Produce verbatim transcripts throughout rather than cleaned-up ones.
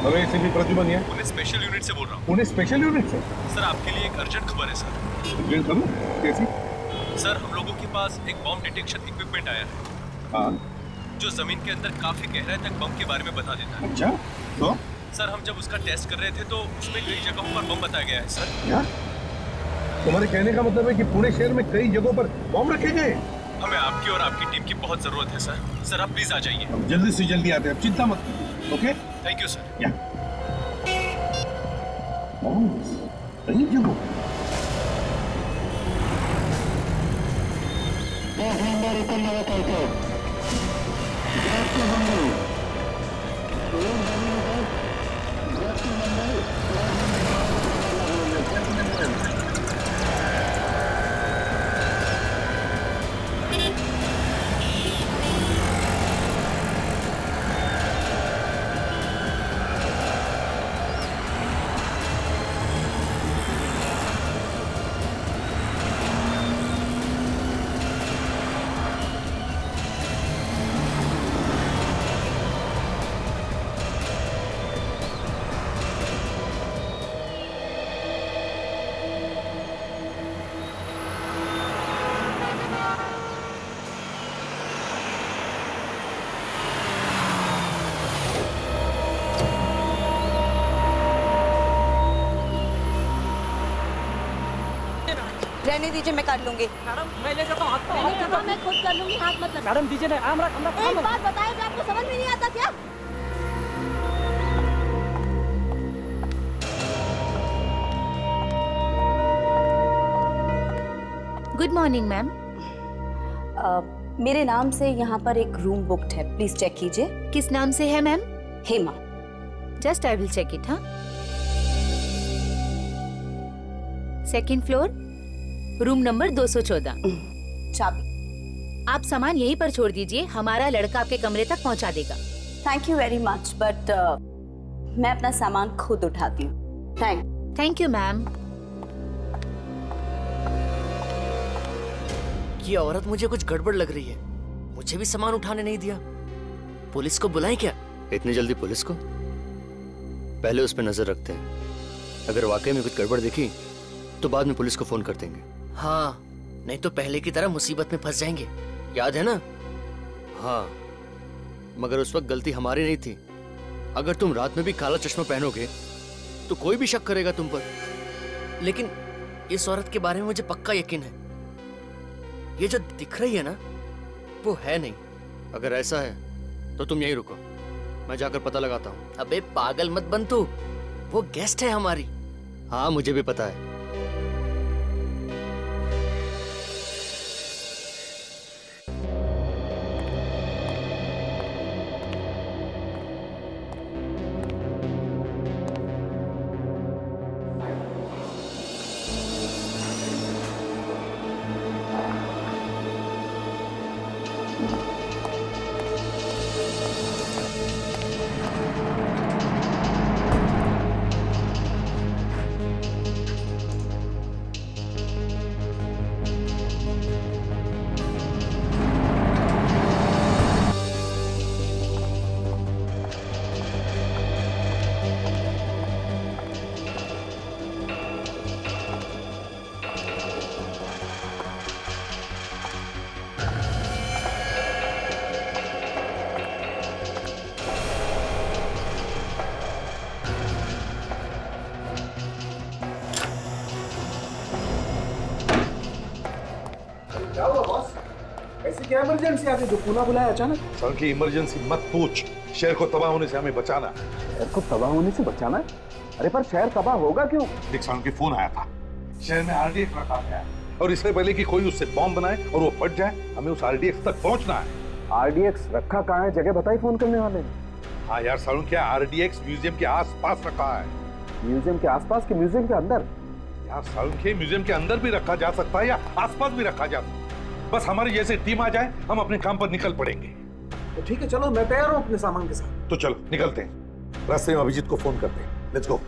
Hello ACP Pradyuman है। Pune special unit से बोल रहा हूँ। पुणे स्पेशल यूनिट से? सर आपके लिए एक अर्जेंट खबर है सर। अर्जेंट खबर? कैसी? सर हम लोगों के पास एक बॉम्ब डिटेक्शन इक्विपमेंट आया है। हाँ। जो जमीन के अंदर काफी गहराई तक बम के बारे में बता देता है। अच्छा, तो? सर हम जब उसका टेस्ट कर रहे थे तो उसमें कई जगहों पर बम बताया गया है सर। क्या? तुम्हारे कहने का मतलब है कि पुणे शहर में कई जगहों पर बम रखे गए? हमें आपकी और आपकी टीम की बहुत जरूरत है सर। सर आप प्लीज आ जाइए। जल्दी से जल्दी आते हैं, चिंता मत करो। Okay? Thank you sir. Yeah. कई जगहों। रहने दीजिए, मैं कर लूंगी। मैडम मैं ले जाता हूँ, हाथ तो मैंने कहा मैं खुद कर लूंगी, हाथ मत लगाओ। मैडम दीजिए ना, आम रख, आम रख, एक बात बताए, आपको समझ में नहीं आता क्या? Good morning ma'am. मेरे नाम से यहाँ पर एक रूम बुक्ड है, प्लीज चेक कीजिए। किस नाम से है ma'am? Hema. Just I will check it. हाँ, सेकंड फ्लोर, रूम नंबर दो सौ चौदह। चाबी। आप सामान यहीं पर छोड़ दीजिए, हमारा लड़का आपके कमरे तक पहुंचा देगा। Thank you very much, but मैं अपना सामान खुद उठाती हूँ। Thank thank you ma'am. ये औरत मुझे कुछ गड़बड़ लग रही है, मुझे भी सामान उठाने नहीं दिया। पुलिस को बुलाएं क्या? इतनी जल्दी पुलिस को? पहले उस पर नजर रखते हैं, अगर वाकई में कुछ गड़बड़ दिखी तो बाद में पुलिस को फोन कर देंगे। हाँ, नहीं तो पहले की तरह मुसीबत में फंस जाएंगे, याद है ना? हाँ, मगर उस वक्त गलती हमारी नहीं थी। अगर तुम रात में भी काला चश्मा पहनोगे तो कोई भी शक करेगा तुम पर। लेकिन इस औरत के बारे में मुझे पक्का यकीन है, ये जो दिख रही है ना, वो है नहीं। अगर ऐसा है तो तुम यहीं रुको, मैं जाकर पता लगाता हूँ। अबे पागल मत बन तू, वो गेस्ट है हमारी। हाँ मुझे भी पता है। इमरजेंसी आ गई, जो पुनः बुलाया अचानक। सर की इमरजेंसी मत पूछ, शहर को तबाह होने से हमें बचाना। शहर को तबाह होने से बचाना? अरे पर शहर तबाह होगा क्यों? एक साउंड की फोन आया था, शहर में आरडीएक्स रखा गया है और इससे पहले कि कोई उससे बॉम्ब बनाए और वो फट जाए, हमें उस आरडीएक्स तक पहुंचना है। आरडीएक्स रखा कहाँ है? जगह बताई फोन करने वाले ने। हाँ यार साउंड, क्या आरडीएक्स म्यूजियम के आस पास रखा है। म्यूजियम के आस पास के म्यूजियम के अंदर? यार साउंड के म्यूजियम के अंदर भी रखा जा सकता है या आस पास भी रखा जा सकता है। बस हमारी जैसे टीम आ जाए, हम अपने काम पर निकल पड़ेंगे। तो ठीक है, चलो मैं तैयार हूँ अपने सामान के साथ। तो चलो निकलते हैं, रास्ते में अभिजीत को फोन करते हैं। Let's go.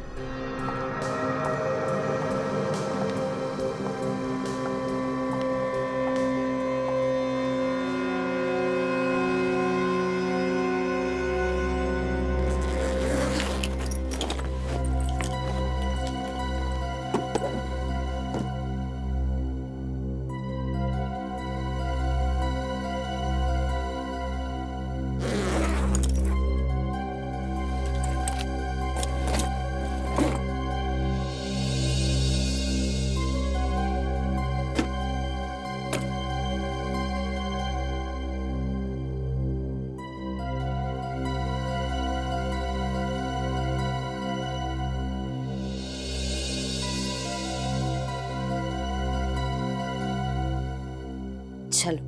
चलो,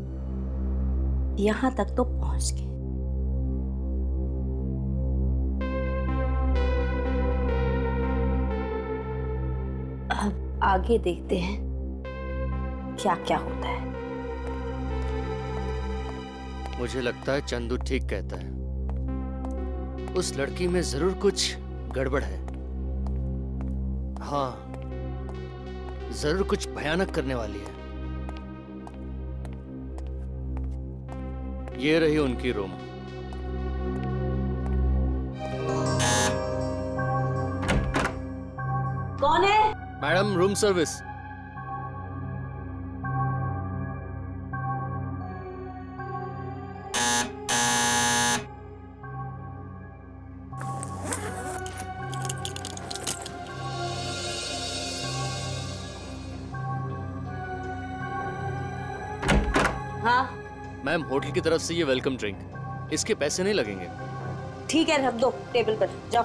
यहां तक तो पहुंच गए। अब आगे देखते हैं क्या क्या होता है। मुझे लगता है चंदू ठीक कहता है, उस लड़की में जरूर कुछ गड़बड़ है। हाँ, जरूर कुछ भयानक करने वाली है। ये रही उनकी रूम। कौन है? Madam, room service. हाँ मैम, होटल की तरफ से ये वेलकम ड्रिंक, इसके पैसे नहीं लगेंगे। ठीक है, रख दो टेबल पर, जाओ।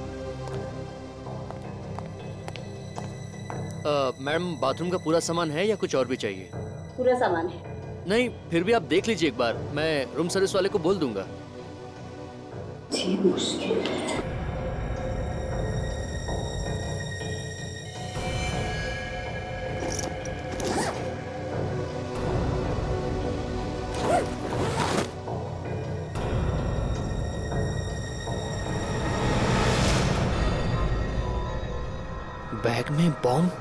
मैडम, बाथरूम का पूरा सामान है या कुछ और भी चाहिए? पूरा सामान है। नहीं, फिर भी आप देख लीजिए एक बार, मैं रूम सर्विस वाले को बोल दूंगा। जी, मुश्किल। बैग में बॉम्ब?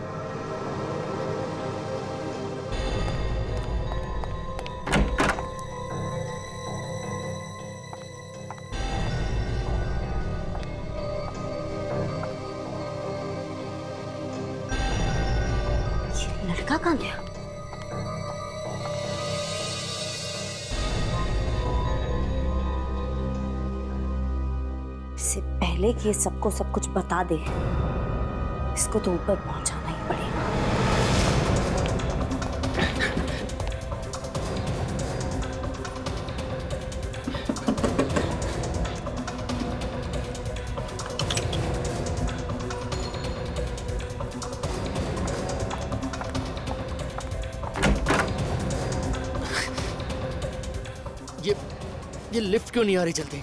लड़का कहाँ गया? इससे पहले कि ये सबको सब कुछ बता दे, इसको तो ऊपर पहुंचाना ही पड़ेगा। ये ये लिफ्ट क्यों नहीं आ रही जल्दी?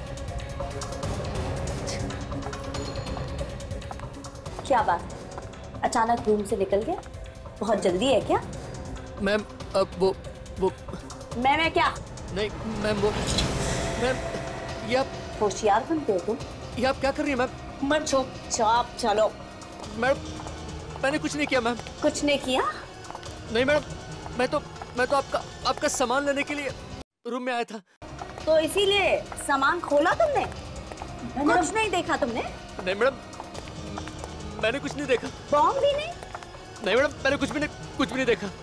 क्या बात, अचानक रूम से निकल गया? बहुत जल्दी है क्या? मैम, अब वो वो मैं मैं क्या? नहीं मैम, वो मैम, ये आप होशियार बनते हो तुम। ये आप क्या कर रही हैं मैम? मत चुपचाप चलो। मैडम, मैंने कुछ नहीं किया मैम। कुछ नहीं किया? नहीं मैडम, मैं तो मैं तो आपका आपका सामान लेने के लिए रूम में आया था। तो इसीलिए सामान खोला तुमने? कुछ नहीं देखा तुमने? नहीं मैडम, मैंने कुछ नहीं देखा। बॉम्ब भी नहीं? नहीं मैडम, मैंने कुछ भी नहीं कुछ भी नहीं देखा।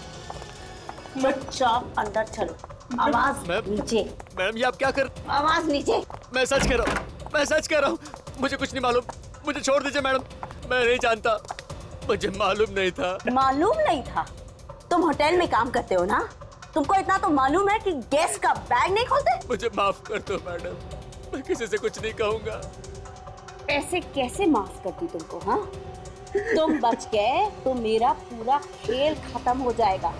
चुपचाप अंदर चलो। आवाज नीचे। मैडम, ये आप क्या कर? आवाज नीचे। मैं सच कह रहा हूँ, मैं सच कह रहा हूँ, मुझे कुछ नहीं मालूम, मुझे छोड़ दीजिए मैडम, मैं नहीं जानता, मुझे मालूम नहीं था। मालूम नहीं था? तुम होटल में काम करते हो ना, तुमको इतना तो मालूम है कि गेस्ट का बैग नहीं खोलते? मुझे माफ कर दो मैडम, मैं किसी से कुछ नहीं कहूँगा। ऐसे कैसे माफ करती तुमको? हाँ, तुम बच गए तो मेरा पूरा खेल खत्म हो जाएगा।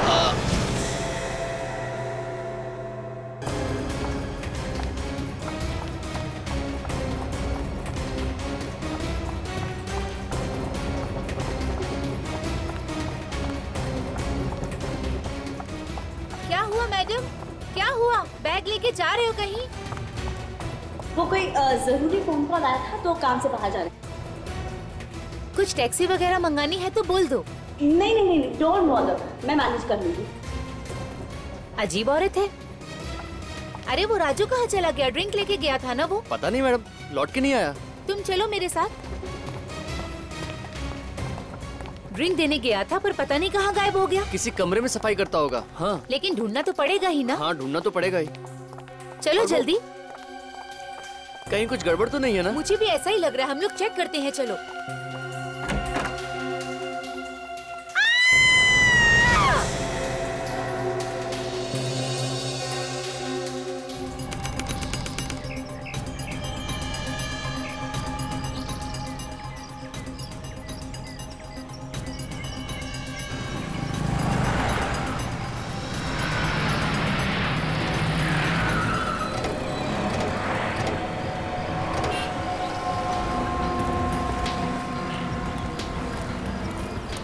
क्या हुआ मैडम? क्या हुआ? बैग लेके जा रहे हो कहीं? वो कोई जरूरी फोन कॉल आया था तो काम से बाहर जा रहे। कुछ टैक्सी वगैरह मंगानी है तो बोल दो। नहीं नहीं नहीं, डोंट बॉदर, मैं मैनेज कर लूंगी। अजीब औरत है। अरे वो राजू कहाँ चला गया? ड्रिंक लेके गया था ना वो। पता नहीं मैडम, लौट के नहीं आया। तुम चलो मेरे साथ। ड्रिंक देने गया था पर पता नहीं कहाँ गायब हो गया। किसी कमरे में सफाई करता होगा। हाँ, लेकिन ढूंढना तो पड़ेगा ही ना। हाँ, ढूंढना तो पड़ेगा ही। चलो जल्दी। कहीं कुछ गड़बड़ तो नहीं है ना? मुझे भी ऐसा ही लग रहा है, हम लोग चेक करते हैं। चलो।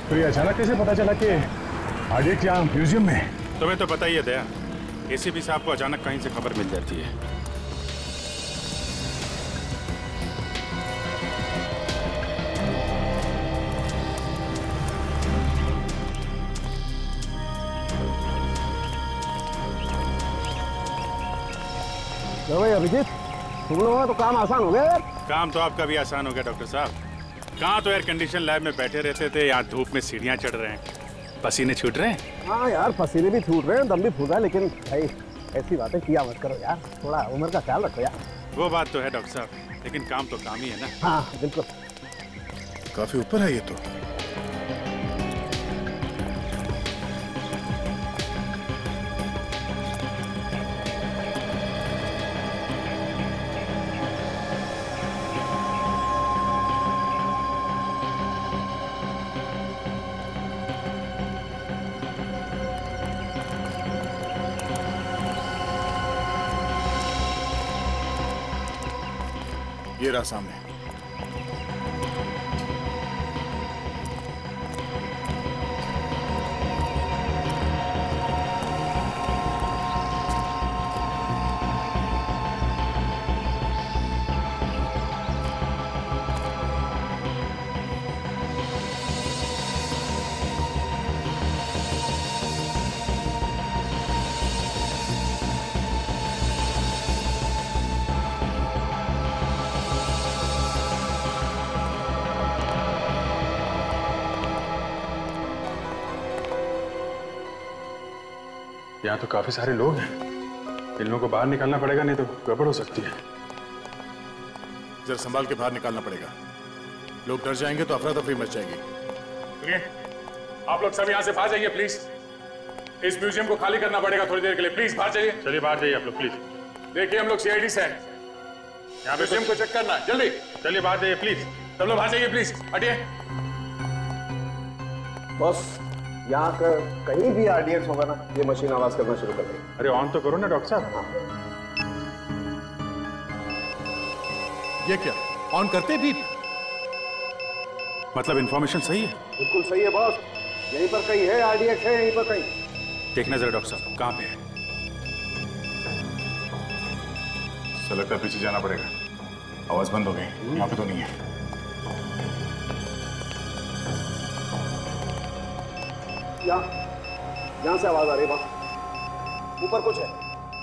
तो ये अचानक कैसे पता चला कि आर्डियक्स यहाँ म्यूजियम में? तुम्हें तो पता ही है दया, एसीपी साहब को अचानक कहीं से खबर मिल जाती है। तो भाई अभिजीत, तुम लोगों का तो काम आसान हो गया। काम तो आपका भी आसान हो गया डॉक्टर साहब। कहाँ तो एयर कंडीशन लैब में बैठे रहते थे, यहाँ धूप में सीढ़ियाँ चढ़ रहे हैं, पसीने छूट रहे हैं। हाँ यार, पसीने भी छूट रहे हैं, दम भी फूल रहा है, लेकिन भाई ऐसी बातें किया मत करो यार, थोड़ा उम्र का ख्याल रखो यार। वो बात तो है डॉक्टर साहब, लेकिन काम तो काम ही है ना। हाँ बिल्कुल। काफी ऊपर है ये तो। ये रहा सामने। यहाँ तो काफी सारे लोग हैं, इन लोगों को बाहर निकालना पड़ेगा, नहीं तो गड़बड़ हो सकती है। जरा संभाल के बाहर निकालना पड़ेगा, लोग डर जाएंगे तो अफरा तफरी मच जाएगी। सुनिए, आप लोग सब यहाँ से बाहर जाइए प्लीज। इस म्यूजियम को खाली करना पड़ेगा थोड़ी देर के लिए, प्लीज बाहर जाइए। चलिए बाहर जाइए आप लोग प्लीज। देखिए हम लोग सीआईडी से हैं, यहाँ पे म्यूजियम को चेक करना, जल्दी चलिए बाहर जाइए प्लीज। सब लोग बाहर जाइए प्लीज, हटिए। बॉस, यहाँ कर कहीं भी आरडीएक्स होगा ना, ये मशीन आवाज करना शुरू कर देगी। अरे ऑन तो करो ना डॉक्टर साहब। हाँ। ये क्या ऑन करते भी? मतलब इंफॉर्मेशन सही है? बिल्कुल सही है बॉस, यहीं पर कहीं है आरडीएक्स, है यहीं पर कहीं। देखना जरा डॉक्टर साहब, कहाँ पे है? सर लगता है पीछे जाना पड़ेगा, आवाज बंद हो गई, यहाँ पे तो नहीं है। यहाँ यहाँ से आवाज आ रही है बॉस, ऊपर कुछ है।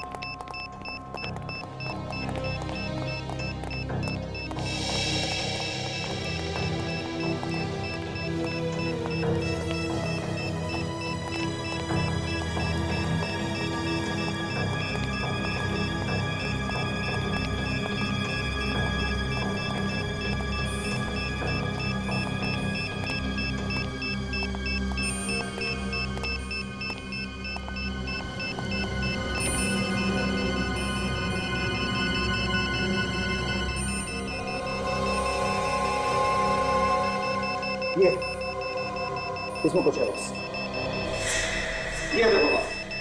ये इसमें कुछ है बस, ये देखो।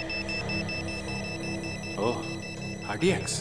ओह, आरडीएक्स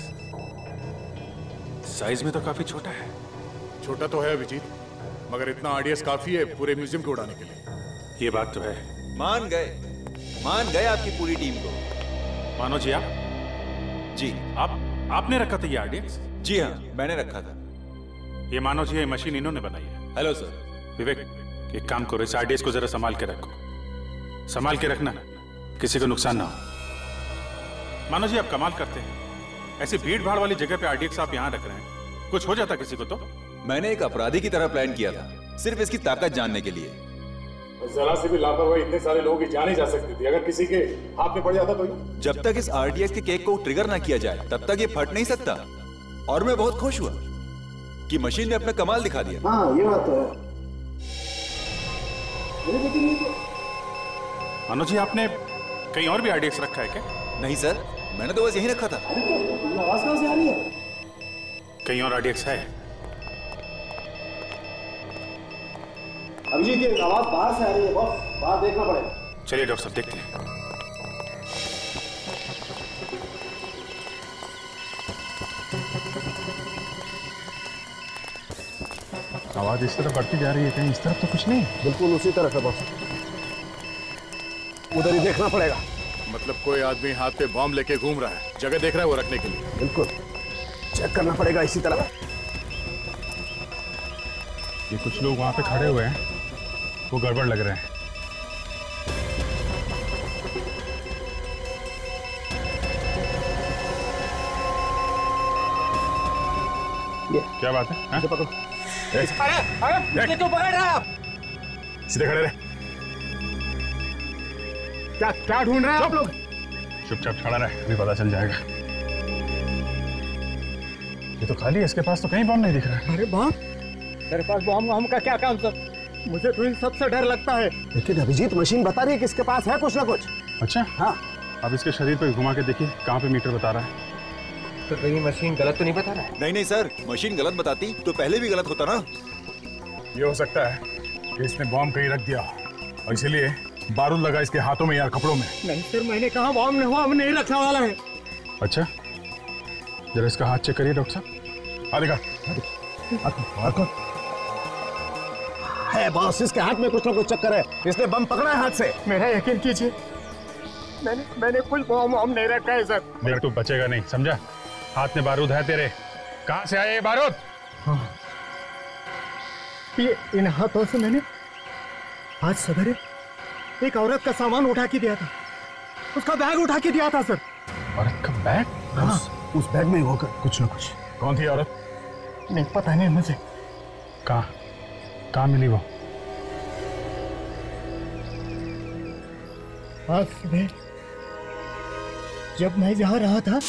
साइज में तो काफी छोटा है। छोटा तो है अभिजीत, मगर इतना आरडीएक्स काफी है पूरे म्यूजियम को उड़ाने के लिए। ये बात तो है। मान गए, मान गए आपकी पूरी टीम को। मानो जी आप? जी। आप आपने रखा था ये आरडीएक्स? जी हाँ, मैंने रखा था। ये मानो जी, ये मशीन इन्होंने बनाई है। Hello sir. विवेक, एक काम करो, इस आरडीएक्स को जरा संभाल के रखो, संभाल के रखना, किसी को नुकसान ना हो। मानो जी आप कमाल करते हैं, ऐसी भीड़ भाड़ वाली जगह पे आरडीएक्स आप यहाँ रख रहे हैं, कुछ हो जाता किसी को तो? मैंने एक अपराधी की तरह प्लान किया था, सिर्फ इसकी ताकत जानने के लिए। जरा से भी लापरवाही इतने सारे लोगों की जान ही जा सकती थी, अगर किसी के हाथ में पड़ जाता तो। जब तक इस आरडीएक्स के केक को ट्रिगर ना किया जाए तब तक ये फट नहीं सकता। और मैं बहुत खुश हुआ कि मशीन ने अपना कमाल दिखा दिया। हाँ ये बात तो है। मानो जी आपने कहीं और भी आरडीएक्स रखा है क्या? नहीं सर, मैंने तो बस यहीं रखा था। आवाज कहाँ से आ रही है? कहीं और आरडीएक्स है? अभिजीत, ये आवाज बाहर से आ रही है बॉस, बाहर देखना पड़ेगा। चलिए डॉक्टर साहब देखते हैं। आवाज इस तरफ बढ़ती जा रही है, कहीं इस तरफ तो कुछ नहीं? बिल्कुल उसी तरफ है बॉस, उधर ही देखना पड़ेगा। मतलब कोई आदमी हाथ पे बॉम्ब लेके घूम रहा है, जगह देख रहा है वो रखने के लिए? बिल्कुल चेक करना पड़ेगा इसी तरह। ये कुछ लोग वहां पे खड़े हुए हैं, वो गड़बड़ लग रहे हैं। क्या बात है? हाँ? पकड़ो। अरे अरे क्यों पकड़ रहे हैं आप? सीधे खड़े रहे। क्या क्या ढूंढ रहे हैं आप लोग? चुपचाप खड़ा रहे, अभी पता चल जाएगा। ये तो खाली है, इसके पास तो कहीं बम नहीं दिख रहा है। अरे बम? तेरे पास बम हम का क्या काम सर? मुझे तो इन सबसे डर लगता है। लेकिन अभिजीत मशीन बता रही है कि इसके पास है कुछ ना कुछ। अच्छा हाँ। अब इसके शरीर पे घुमा के देखिए कहाँ पे मीटर बता रहा है। तो कहीं मशीन गलत तो नहीं बता रहा है? नहीं नहीं सर, मशीन गलत बताती तो पहले भी गलत होता ना। ये हो सकता है कि इसने बॉम्ब कहीं रख दिया और इसीलिए बारूद लगा इसके हाथों में या कपड़ों में। नहीं सर, मैंने कहा बॉम्ब नहीं हुआ, हम नहीं रखने वाला है। अच्छा जरा इसका हाथ चेक करिए डॉक्टर साहब। हाँ दिखा है बॉस, इसके हाथ में कुछ ना कुछ चक्कर है, इसने बम पकड़ा है हाथ से। मेरा यकीन कीजिए, मैंने मैंने कुछ बम बम नहीं रखा है सर। देख तू बचेगा नहीं, समझा? हाथ में बारूद है तेरे। कहाँ से आए ये बारूद? हाँ। ये इन हाथों से मैंने आज सवेरे एक औरत का सामान उठा के दिया था, उसका बैग उठा के दिया था सर। औरत का बैग? हाँ, उस बैग में होकर कुछ ना कुछ। कौन थी औरत? नहीं पता नहीं मुझे। कहाँ कहाँ मिली वो? आज सुबह जब मैं जा रहा था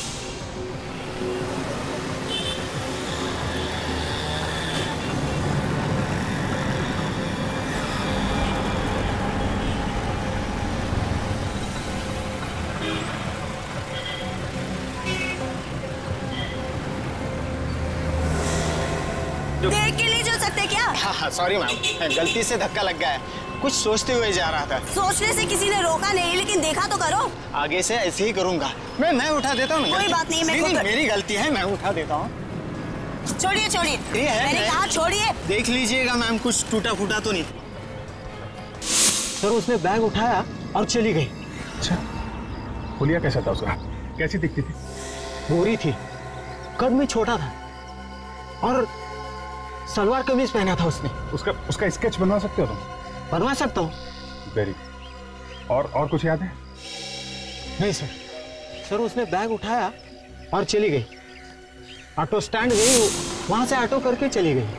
देख के नहीं चल सकते क्या? हाँ सॉरी मैम, गलती से धक्का लग गया है, कुछ सोचते हुए जा रहा था। सोचने से किसी ने रोका नहीं, लेकिन देखा तो करो। आगे से ऐसे ही करूंगा। मैं मैं उठा देता हूँ। कोई बात नहीं, मैं खुद कर... मेरी गलती है, मैं उठा देता हूँ। छोड़िए छोड़िए, मैंने कहा छोड़िए। देख लीजिएगा मैम, कुछ टूटा फूटा तो नहीं। सर उसने बैग उठाया और चली गई। अच्छा हुलिया कैसा था उसका? कैसी दिखती थी? गोरी थी, कद में छोटा था और सलवार कमीज पहना था उसने। उसका उसका स्केच बनवा सकते हो तुम? बनवा सकता हूँ। वेरी। और और कुछ याद है? नहीं सर। सर उसने बैग उठाया और चली गई, ऑटो स्टैंड गई, वहां से ऑटो करके चली गई।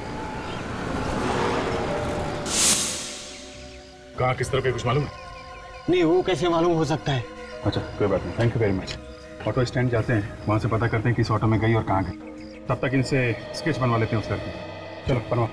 कहाँ किस तरह के कुछ मालूम है? नहीं, वो कैसे मालूम हो सकता है? अच्छा कोई बात नहीं, thank you very much. Auto stand जाते हैं, वहां से पता करते हैं किस ऑटो में गई और कहाँ गई। तब तक इनसे स्केच बनवा लेते हैं उस लड़के। चलो बनवा।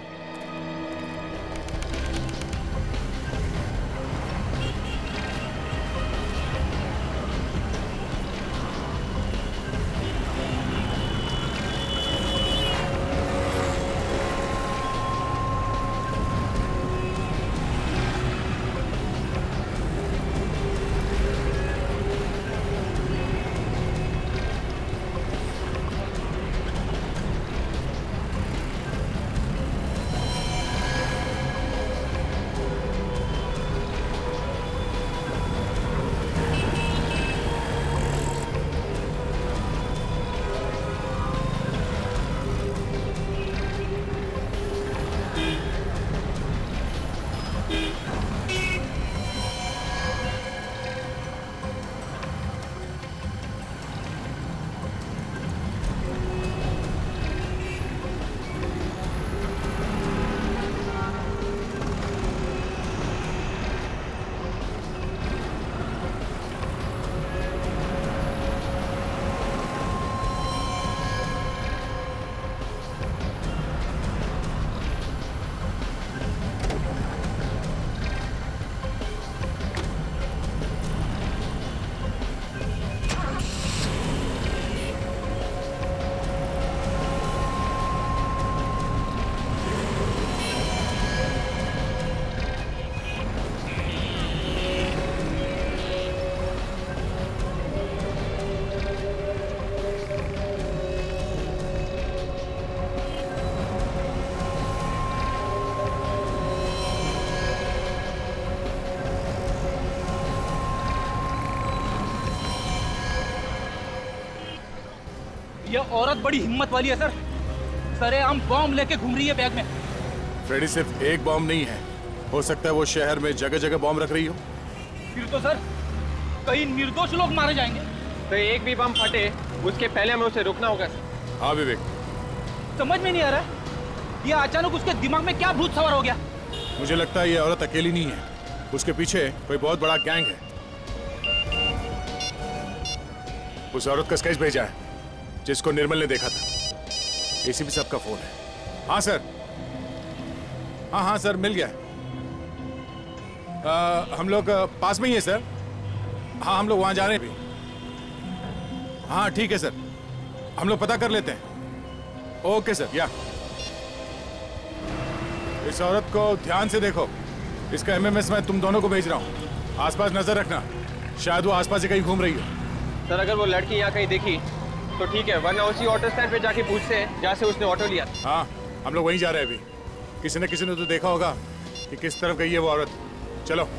ये औरत बड़ी हिम्मत वाली है सर। सरेआम बॉम्ब लेके घूम रही है बैग में। फ्रेडी सिर्फ एक बॉम्ब नहीं है, हो सकता है वो शहर में जगह जगह बॉम्ब रख रही हो। फिर तो सर कई निर्दोष लोग मारे जाएंगे। तो एक भी बम फटे उसके पहले हमें उसे रोकना होगा सर। हाँ विवेक, समझ में नहीं आ रहा ये अचानक उसके दिमाग में क्या भूत सवार हो गया। मुझे लगता है ये औरत अकेली नहीं है, उसके पीछे कोई बहुत बड़ा गैंग है। उस औरत का स्केच भेजा है जिसको निर्मल ने देखा था। एसीपी साहब का फोन है। हाँ सर, हाँ हाँ सर मिल गया। आ, हम लोग पास में ही है सर। हाँ हम लोग वहां जा रहे हैं भी। हाँ ठीक है सर, हम लोग पता कर लेते हैं। Okay sir. या इस औरत को ध्यान से देखो, इसका एमएमएस मैं तुम दोनों को भेज रहा हूँ। आसपास नजर रखना, शायद वो आसपास ही कहीं घूम रही हो। सर अगर वो लड़की यहाँ कहीं दिखी तो ठीक है, वरना उसी ऑटो स्टैंड पे जाके पूछते हैं जहाँ से उसने ऑटो लिया। हाँ हम लोग वहीं जा रहे हैं अभी। किसी न किसी ने तो देखा होगा कि किस तरफ गई है वो औरत। चलो।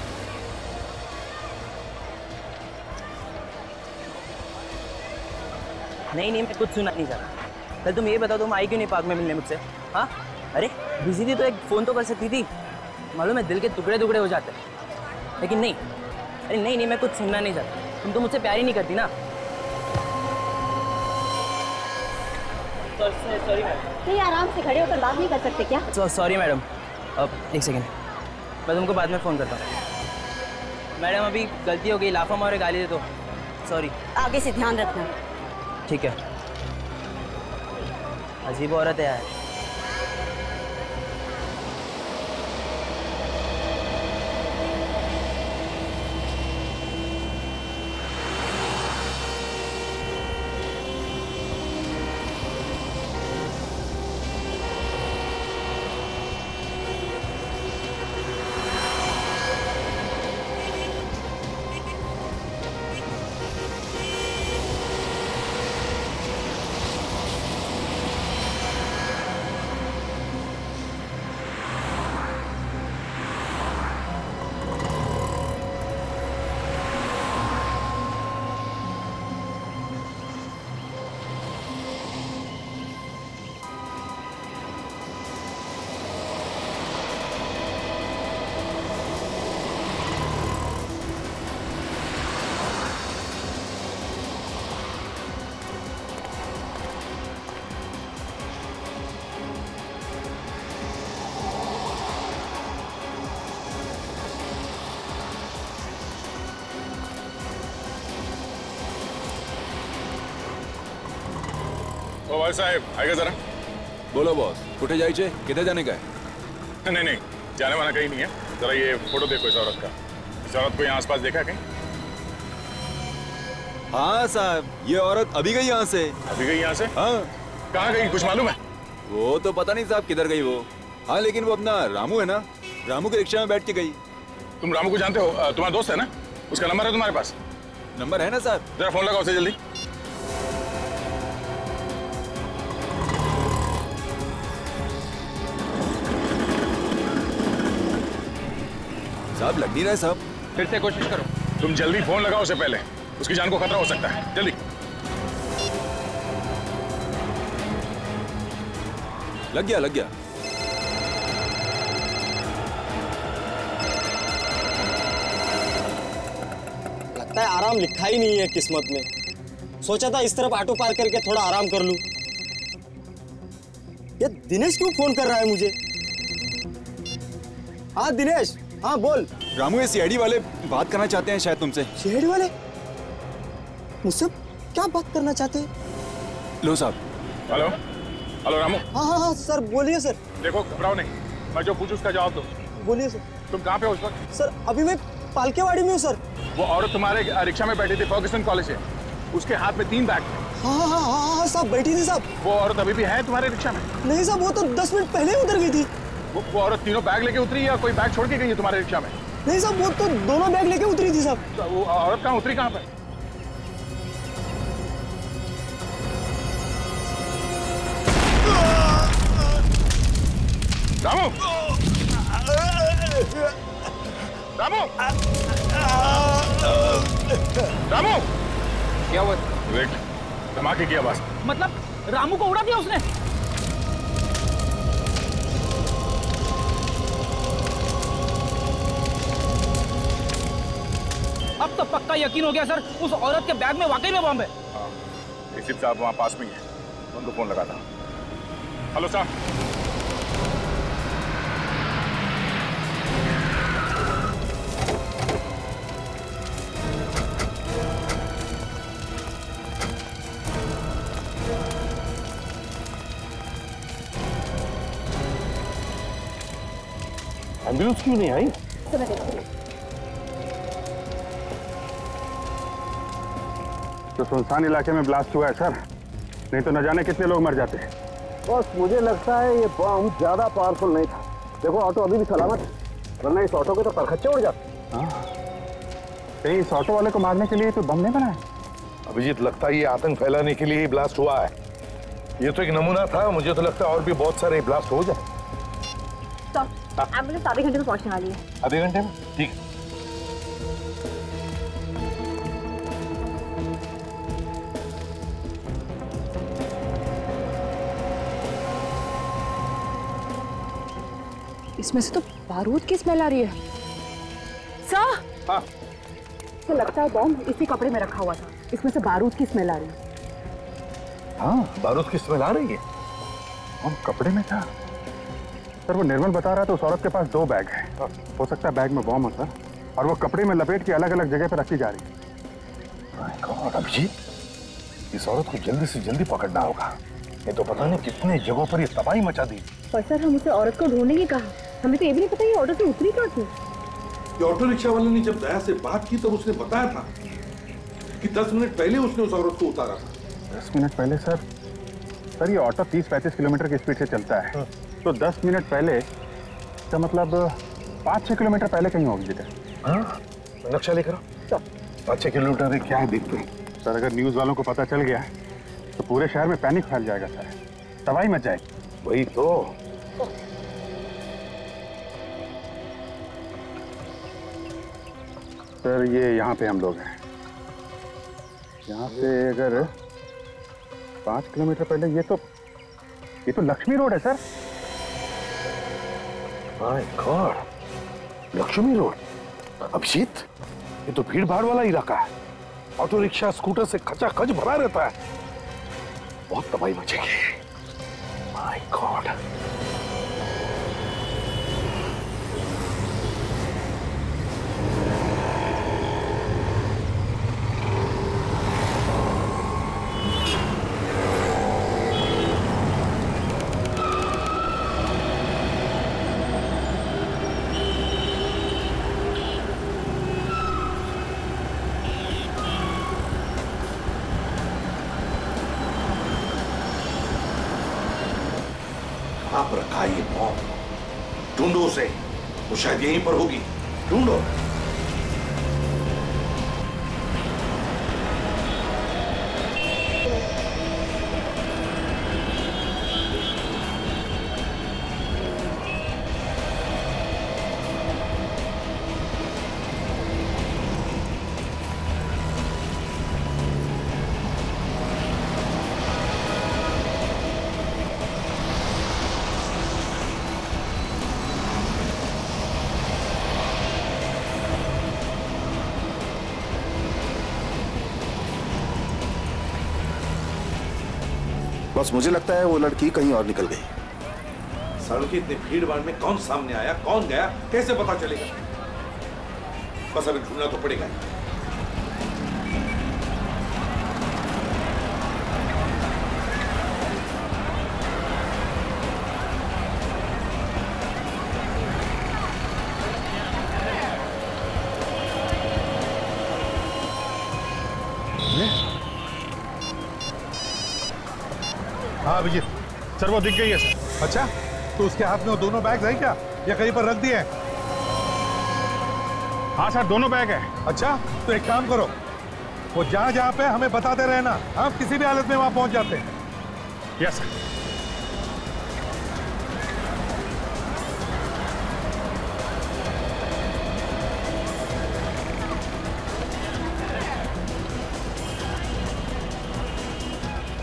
नहीं नहीं मैं कुछ सुना नहीं चाहता। कल तुम ये बताओ, तुम आई क्यों नहीं पार्क में मिलने मुझसे? हाँ अरे बिजी थी तो एक फोन तो कर सकती थी। मालूम है दिल के टुकड़े टुकड़े हो जाते हैं, लेकिन नहीं। अरे नहीं नहीं मैं कुछ सुनना नहीं चाहता। तुम तो मुझसे प्यार ही नहीं करती ना। Sorry madam. नहीं आराम से खड़े होकर बात नहीं कर सकते क्या? Sorry madam. अब एक सेकेंड, मैं तुमको बाद में फ़ोन करता हूँ। मैडम अभी गलती हो गई, लाफा मारे गाली दे दो। सॉरी। आगे से ध्यान रखना। ठीक है। अजीब औरत है यार। ओ साहब आएगा जरा। बोलो बॉस, कुठे जायचे? किधर जाने का है? नहीं नहीं जाने वाला कहीं नहीं है। जरा ये फोटो देखो इस औरत का। इस औरत को यहाँ आसपास देखा है कहीं? हाँ साहब, ये औरत अभी गई यहाँ से। अभी गई यहाँ से? हाँ। कहाँ गई कुछ मालूम है? वो तो पता नहीं साहब किधर गई वो। हाँ लेकिन वो अपना रामू है ना, रामू के रिक्शा में बैठ के गई। तुम रामू को जानते हो? तुम्हारा दोस्त है ना? उसका नंबर है तुम्हारे पास? नंबर है ना साहब। जरा फोन लगाओ उसे जल्दी। साहब लग नहीं रहा है साहब। फिर से कोशिश करो। तुम जल्दी फोन लगाओ उसे, पहले उसकी जान को खतरा हो सकता है। जल्दी। लग गया लग गया। लगता है आराम लिखा ही नहीं है किस्मत में। सोचा था इस तरफ ऑटो पार्क करके थोड़ा आराम कर लूं। ये दिनेश क्यों फोन कर रहा है मुझे? हाँ दिनेश, हाँ बोल। रामू ये सीआईडी वाले बात करना चाहते हैं शायद तुमसे। सीआईडी वाले मुझसे क्या बात करना चाहते हैं? लो साहब। Hello hello Ramu. हाँ हाँ हाँ सर बोलिए सर। देखो घबराओ नहीं, मैं जो पूछूं उसका जवाब दो। बोलिए सर। तुम कहाँ पे हो उस वक्त? सर अभी मैं पालकेवाड़ी में हूँ सर। वो औरत तुम्हारे रिक्शा में बैठी थी फर्ग्यूसन कॉलेज से, उसके हाथ में तीन बैग थे। हाँ हाँ हाँ हाँ साहब बैठी थी साहब। वो औरत अभी भी है तुम्हारे रिक्शा में? नहीं साहब, वो तो दस मिनट पहले उतर गई थी। वो, वो औरत तीनों बैग लेके उतरी या कोई बैग छोड़ के गई है तुम्हारे रिक्शा में? नहीं साहब, वो तो दोनों बैग लेके उतरी थी साहब। तो वो औरत कहाँ उतरी, कहाँ पे? रामू! रामू! रामू! क्या हुआ? वेट, धमाके की आवाज। मतलब रामू को उड़ा दिया उसने? अब तो पक्का यकीन हो गया सर, उस औरत के बैग में वाकई में बम है। हाँ, एसीपी साहब वहां पास में ही है, उनको फोन लगा था। हेलो साहब। एम्बुलेंस क्यों नहीं आई? तो सुनसान इलाके में ब्लास्ट हुआ है सर, नहीं तो न जाने कितने लोग मर जाते हैं। बस मुझे लगता है ये बम ज्यादा पावरफुल नहीं था। देखो ऑटो अभी भी सलामत है, वरना इस ऑटो के तो परखच्चे उड़ जाते। हाँ, कहीं इस ऑटो वाले को मारने के लिए तो बम नहीं बनाए? अभिजीत, लगता है ये आतंक फैलाने के लिए ही ब्लास्ट हुआ है। ये तो एक नमूना था, मुझे तो लगता है और भी बहुत सारे ब्लास्ट हो जाए। एम्बुलेंस आधे घंटे में पहुंचने वाली है। आधे घंटे में? ठीक। इसमें से तो बारूद की स्मेल आ रही है। सर, हाँ। तो लगता है बॉम्ब इसी कपड़े में रखा हुआ था, इसमें से बारूद की स्मेल आ रही है। हाँ, बारूद की स्मेल आ रही है। बम कपड़े में था सर, वो निर्मल बता रहा था उस औरत के पास दो बैग है। हो सकता है बैग में बम हो सर, और वो कपड़े में लपेट के अलग अलग जगह पर रखी जा रही है। अभिजीत, इस औरत को जल्दी से जल्दी पकड़ना होगा, ये तो पता नहीं कितने जगहों पर ये तबाही मचा दी। पर सर, हम उसे औरत को ढूंढने की कहा, हमें तो ये भी नहीं पता ये ऑटो से उतरी कहाँ थी। ये ऑटो रिक्शा वाले ने जब दया से बात की तब उसने बताया था कि दस मिनट पहले उसने उस औरत को उतारा था। दस मिनट पहले सर? सर ये ऑटो तीस पैंतीस किलोमीटर की स्पीड से चलता है, हाँ। तो दस मिनट पहले तो मतलब पाँच छह किलोमीटर पहले कहीं होगी जिधर। हाँ, नक्शा लेकर आओ। पाँच छह किलोमीटर क्या है देखते हैं। सर अगर न्यूज वालों को पता चल गया तो पूरे शहर में पैनिक फैल जाएगा सर, तबाही मच जाएगी। वही तो। सर ये यहाँ पे हम लोग हैं, यहाँ से अगर पाँच किलोमीटर पहले, ये तो ये तो लक्ष्मी रोड है sir. My god, Lakshmi road. Abhijit, ये तो भीड़ भाड़ वाला इलाका है, ऑटो रिक्शा स्कूटर से खचाखच भरा रहता है, बहुत तबाही मचेगी। My God. आप रखा ये बॉम्ब, ढूंढो उसे, वो शायद यहीं पर होगी, ढूंढो। बस मुझे लगता है वो लड़की कहीं और निकल गई। सालुंखे, इतने भीड़ भाड़ में कौन सामने आया, कौन गया, कैसे पता चलेगा? बस अभी ढूंढना तो पड़ेगा। हाँ अभिजीत, सर वो दिख गई है सर। अच्छा, तो उसके हाथ में वो दोनों बैग हैं क्या, या कहीं पर रख दिए? हाँ सर, दोनों बैग है। अच्छा, तो एक काम करो, वो जहाँ जहाँ पे हमें बताते रहना, हम किसी भी हालत में वहाँ पहुँच जाते हैं। Yes sir.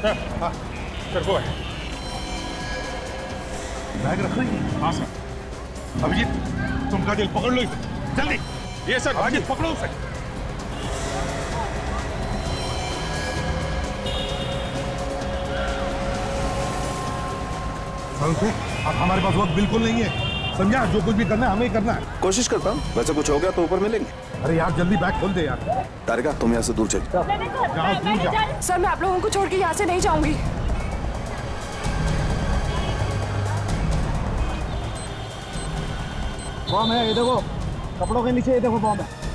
सर वो है। बैग रख रही है? हाँ सर। अभिजीत तुम का दिल पकड़ लो इसे जल्दी। ये सर अभिजीत पकड़ो उसे। सालुंखे, अब हमारे पास वक्त बिल्कुल नहीं है, समझा? जो कुछ भी करना है हमें ही करना है। कोशिश करता हूँ, वैसे कुछ हो गया तो ऊपर मिलेंगे। अरे यार जल्दी बैग खोल दे यार। तारिका तुम यहाँ से दूर चल जाओ। सर मैं आप लोगों को छोड़ के यहाँ से नहीं जाऊंगी। बॉम्ब है, ये देखो कपड़ों के नीचे, ये देखो बॉम्ब है।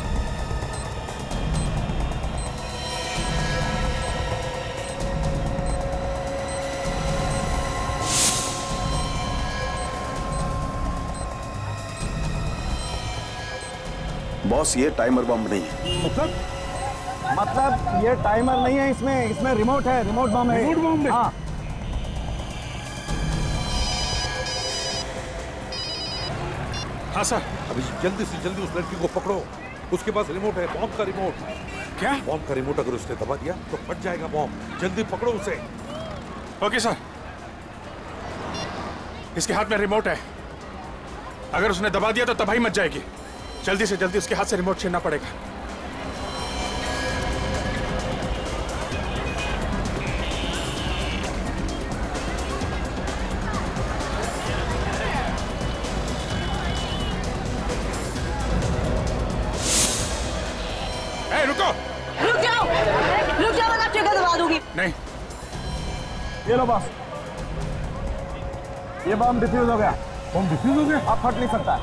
बॉस ये टाइमर बम नहीं है। मतलब मतलब ये टाइमर नहीं है, इसमें इसमें रिमोट है, रिमोट बम है। रिमोट बम है? हाँ। हाँ सर। अभी जल्दी से जल्दी उस लड़की को पकड़ो, उसके पास रिमोट है, बॉम्ब का रिमोट। क्या? बॉम्ब का रिमोट अगर उसने दबा दिया तो फट जाएगा बॉम्ब। जल्दी पकड़ो उसे। Okay sir. इसके हाथ में रिमोट है, अगर उसने दबा दिया तो तबाही मच जाएगी। जल्दी से जल्दी उसके हाथ से रिमोट छीनना पड़ेगा। ए, रुको। रुक जाओ, रुक जाओ वरना ट्रिगर दबा दूंगी। नहीं। ये लो बॉस, ये बम डिफ्यूज हो गया। बम डिफ्यूज हो गया? अब फट नहीं सकता।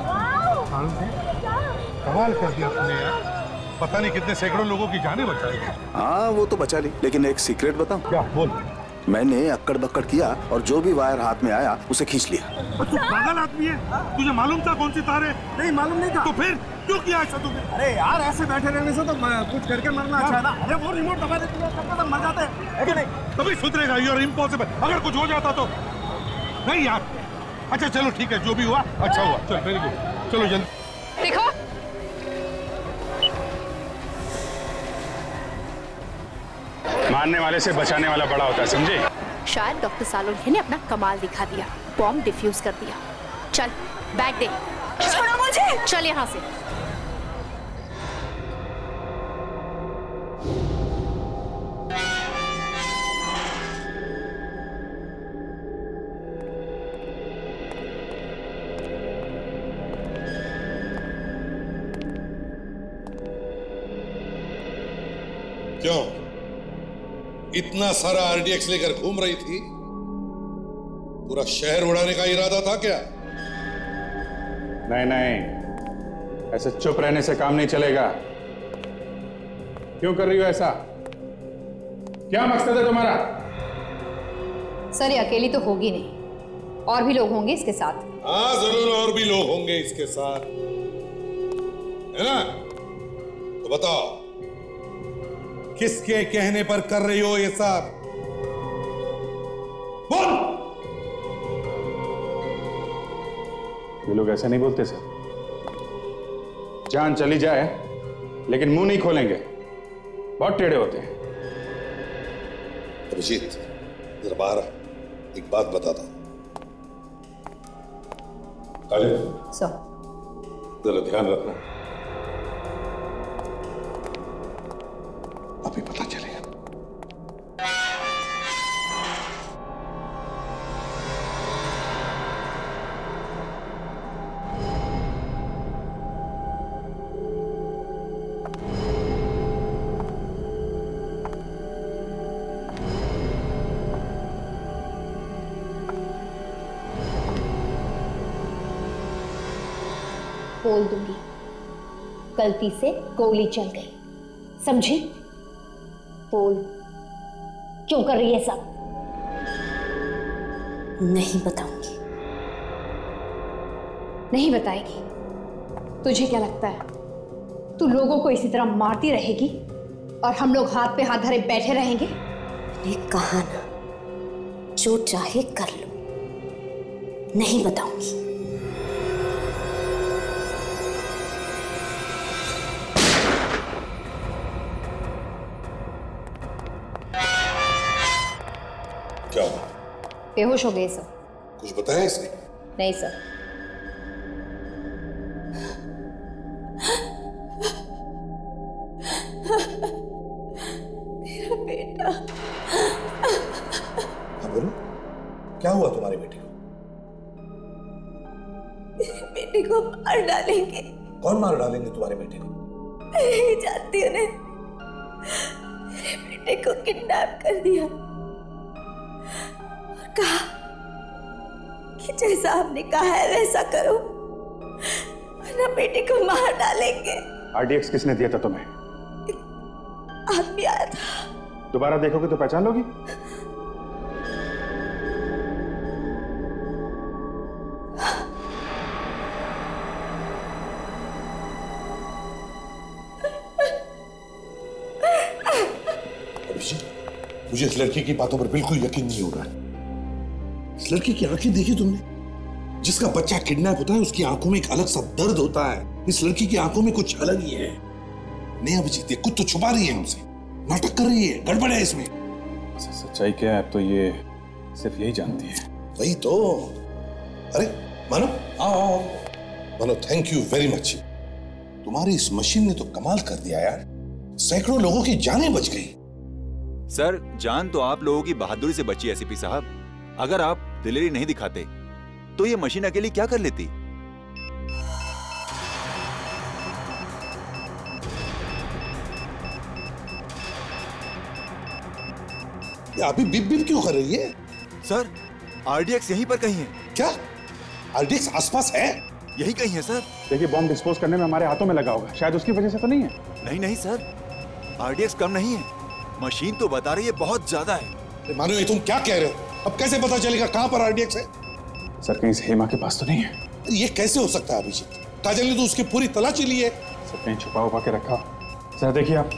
कमाल कर दिया तुमने यार, पता नहीं कितने सैकड़ों लोगों की जानें बचाई। हाँ वो तो बचा ली, लेकिन एक सीक्रेट बताऊं? क्या? बोल। मैंने अक्कड़ बक्कड़ किया और जो भी वायर हाथ में आया उसे खींच लिया। तू पागल आदमी है, तुझे मालूम था कौन सी तार है? नहीं मालूम नहीं था। तो फिर क्यों किया ऐसा तुमने? अरे यार ऐसे बैठे रहने से तो कुछ करके मरना अच्छा है ना। अरे वो रिमोट दबा देते तो सब सब मर जाते हैं, है कि नहीं? कभी सुधरेगा, यू आर इम्पॉसिबल। अगर कुछ हो जाता तो नहीं यार। अच्छा चलो ठीक है, जो भी हुआ अच्छा हुआ। चल वेरी गुड, चलो जल्दी। देखो मारने वाले से बचाने वाला बड़ा होता है, समझे? शायद डॉक्टर सालुंखे ने अपना कमाल दिखा दिया, बॉम्ब डिफ्यूज कर दिया। चल बैग दे। छोड़ो मुझे। चल यहाँ से। क्यों इतना सारा आरडीएक्स लेकर घूम रही थी? पूरा शहर उड़ाने का इरादा था क्या? नहीं नहीं, ऐसे चुप रहने से काम नहीं चलेगा। क्यों कर रही हो ऐसा? क्या मकसद है तुम्हारा? सर ये अकेली तो होगी नहीं, और भी लोग होंगे इसके साथ। हाँ जरूर और भी लोग होंगे इसके साथ, है ना? तो बताओ किसके कहने पर कर रही हो ये सब? बोल। ये लोग ऐसे नहीं बोलते सर। जान चली जाए लेकिन मुंह नहीं खोलेंगे, बहुत टेढ़े होते हैं। अभिजीत जरा बाहर आ, एक बात बताता हूं। सर जरा ध्यान रखना, अभी पता चलेगा। बोल दूंगी, गलती से गोली चल गई, समझी? बोल, क्यों कर रही है सब? नहीं बताऊंगी। नहीं बताएगी? तुझे क्या लगता है तू लोगों को इसी तरह मारती रहेगी और हम लोग हाथ पे हाथ धरे बैठे रहेंगे? मैंने कहा ना, जो चाहे कर लो, नहीं बताऊंगी। बेहोश हो गए सर। कुछ बताया इसने? नहीं सर। मेरा बेटा। हाँ बोलो, क्या हुआ तुम्हारे बेटे को? मेरे बेटे को मार डालेंगे। कौन मार डालेंगे तुम्हारे बेटे को? मैं नहीं जानती उन्हें। मेरे बेटे को किडनैप कर दिया और कहा कि जैसा आपने कहा है वैसा करो वरना बेटे को मार डालेंगे। आरडीएक्स किसने दिया था तुम्हें? आदमी आया था। दोबारा देखोगे तो पहचान लोगी? मुझे इस लड़की की बातों पर बिल्कुल यकीन नहीं हो रहा है। इस लड़की की आंखें देखी तुमने? जिसका बच्चा किडनैप होता है उसकी आंखों में एक अलग सा दर्द होता है। इस लड़की की आंखों में कुछ अलग ही है। नहीं अभिजीत, ये कुछ तो छुपा रही है हमसे, नाटक कर रही है, गड़बड़ है इसमें। सच्चाई क्या है तो ये सिर्फ यही जानती है। वही तो। अरे मानो, आओ आओ मानो, थैंक यू वेरी मच। तुम्हारी इस मशीन ने तो कमाल कर दिया यार, सैकड़ों लोगों की जानें बच गई। सर, जान तो आप लोगों की बहादुरी से बची एसीपी साहब। अगर आप दिलेरी नहीं दिखाते तो ये मशीन अकेली क्या कर लेती? ये अभी बिप बिप क्यों कर रही है? सर, आरडीएक्स यहीं पर कहीं है। क्या आरडीएक्स आसपास है? यही कहीं है सर। देखिए, बॉम्ब डिस्पोज करने में हमारे हाथों में लगा होगा, शायद उसकी वजह से तो नहीं है। नहीं नहीं सर, आरडीएक्स कम नहीं है, मशीन तो बता रही है बहुत ज्यादा है। मानो, ये तुम क्या कह रहे हो? अब कैसे पता चलेगा कहां पर आरडीएक्स है? सर, कहीं से हेमा के पास तो नहीं है? ये कैसे हो सकता है अभिजीत? काजल ने तो उसकी पूरी तलाशी ली है। सर, कहीं छुपा हुआ के रखा। सर देखिए आप।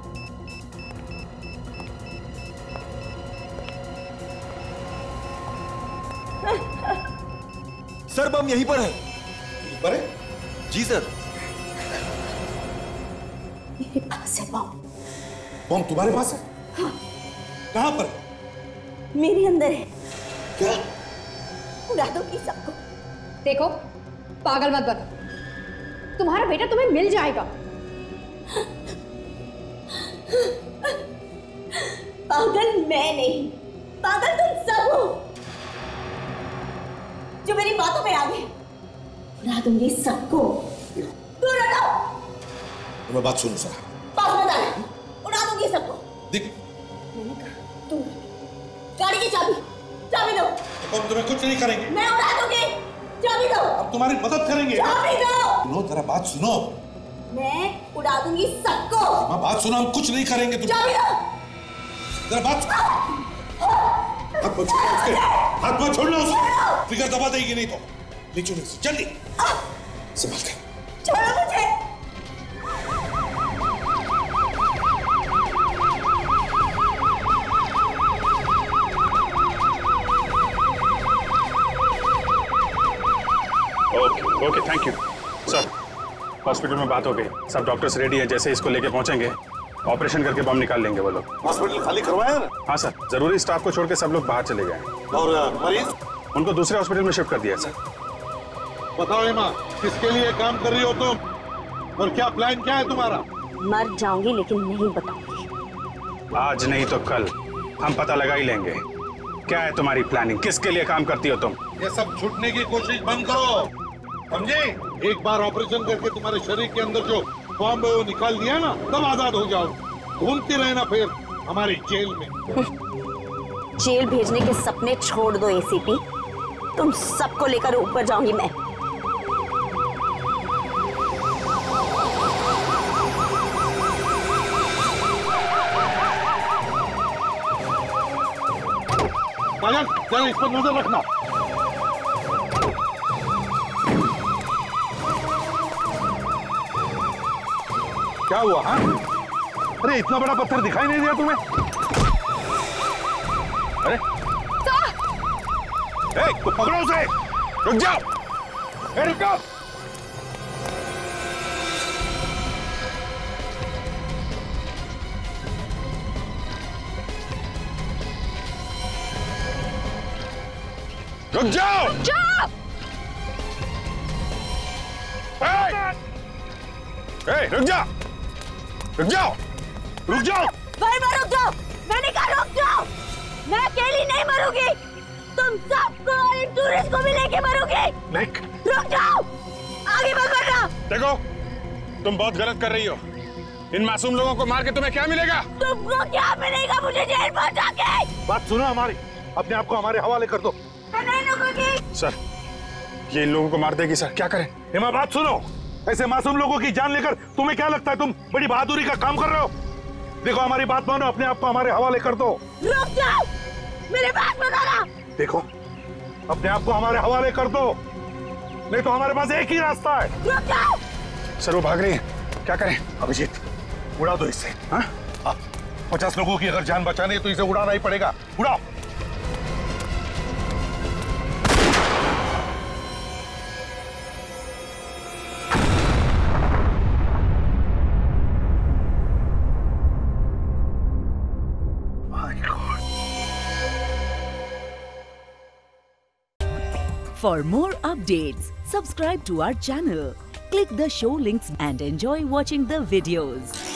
सर, बम यहीं पर है। यहीं पर है? जी सर। मेरे पास है बम। बम तुम्हारे पास है? हाँ। कहां पर? मेरे अंदर है। क्या? उड़ा दूंगी सबको। देखो, पागल मत बनो, तुम्हारा बेटा तुम्हें मिल जाएगा। पागल मैं नहीं, पागल तुम सब हो जो मेरी बातों पे आ गए। उड़ा दूंगी सबको। दूर हटाओ। मैं बात सुनो सर। पास मत आना, उड़ा दूंगी सबको। देख, मैंने कहा तुम गाड़ी की चाबी चाबी दो। हम तुम्हें कुछ नहीं करेंगे। मैं उड़ा दूंगी, चाबी दो। हम तुम्हारी मदद करेंगे। चाबी दो। सुनो, जरा बात सुनो। मैं उड़ा दूंगी सबको। मैं बात सुनो, हम कुछ नहीं करेंगे। तुम चाबी दो। जरा बात सुनो। हाथ मत छोड़ना उसके, हाथ मत छोड़ना उसके। फिगर दबा देगी नहीं तो। ले चलो इसे, जल्दी संभाल कर। छोड़ो मुझे। Okay okay, thank you sir. Hospital में बात हो गई, सब डॉक्टर्स रेडी हैं। जैसे इसको लेके पहुंचेंगे ऑपरेशन करके बम निकाल लेंगे वो लोग। हॉस्पिटल खाली करवाया ना? हाँ सर, जरूरी स्टाफ को छोड़ के सब लोग बाहर चले गए। और मरीज? उनको दूसरे हॉस्पिटल में शिफ्ट कर दिया सर। बताओ हेमा, किसके लिए काम कर रही हो तुम और क्या प्लान क्या है तुम्हारा? मर जाऊंगी लेकिन नहीं बताऊंगी। आज नहीं तो कल हम पता लगा ही लेंगे। क्या है तुम्हारी प्लानिंग? किसके लिए काम करती हो तुम? ये सब छूटने की कोशिश बंद करो, समझे? एक बार ऑपरेशन करके तुम्हारे शरीर के अंदर जो बॉम्ब है वो निकाल दिया ना, तब आजाद हो जाओ। घूमती रहना फिर हमारी जेल में। जेल भेजने के सपने छोड़ दो एसीपी, तुम सबको लेकर ऊपर जाऊंगी मैं। काजल, जरा इस पर नजर रखना। क्या हुआ? हाँ, अरे इतना बड़ा पत्थर दिखाई नहीं दिया तुम्हें? अरे ए, तो पकड़ो उसे। रुक जाओ। ए, रुक जाओ। रुक जाओ! रुक जाओ! ए, रुक जाओ! रुक जाओ! रुक जाओ! भाई मैं रुक जाओ! मैंने कहा रुक जाओ! मैं अकेली नहीं मरूंगी! तुम सबको और इन टूरिस्ट को भी लेके मरूंगी! नहीं! रुक जाओ! आगे मत बढ़ना! देखो, तुम बहुत गलत कर रही हो। इन मासूम लोगों को मार के तुम्हें क्या मिलेगा? तुमको क्या मिलेगा मुझे जेल पहुंचा के? बात सुनो हमारी, अपने आप को हमारे हवाले कर दो। मैं नहीं रुकूंगी। सर, ये इन लोगों को मार देगी सर, क्या करें? हिमा बात सुनो, ऐसे मासूम लोगों की जान लेकर तुम्हें क्या लगता है तुम बड़ी बहादुरी का काम कर रहे हो? देखो हमारी बात मानो, अपने आप को हमारे हवाले कर दो। रुक जाओ! मेरे बात मत आना! देखो, अपने आप को हमारे हवाले कर दो, नहीं तो हमारे पास एक ही रास्ता है। रुक जाओ! सर वो भाग रही है, क्या करें? अभिजीत, उड़ा दो इसे। हाँ? हाँ। पचास लोगों की अगर जान बचानी है तो इसे उड़ाना ही पड़ेगा। उड़ाओ। For more updates, subscribe to our channel, click the show links and enjoy watching the videos.